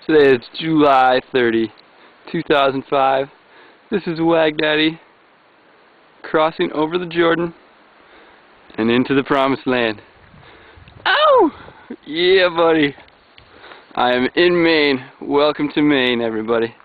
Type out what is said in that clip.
Today is July 30, 2005. This is Wag Daddy crossing over the Jordan and into the promised land. Ow! Yeah, buddy. I am in Maine. Welcome to Maine, everybody.